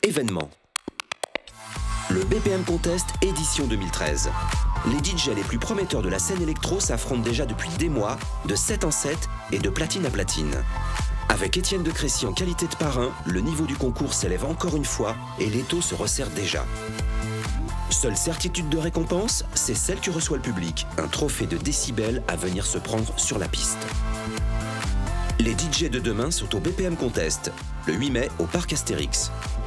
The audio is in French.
événement. Le BPM Contest édition 2013. Les DJ les plus prometteurs de la scène électro s'affrontent déjà depuis des mois, de 7 en 7 et de platine à platine. Avec Étienne de Crécy en qualité de parrain, le niveau du concours s'élève encore une fois et l'étau se resserre déjà. Seule certitude de récompense, c'est celle que reçoit le public, un trophée de décibels à venir se prendre sur la piste. Les DJ de demain sont au BPM Contest, le 8 mai au Parc Astérix.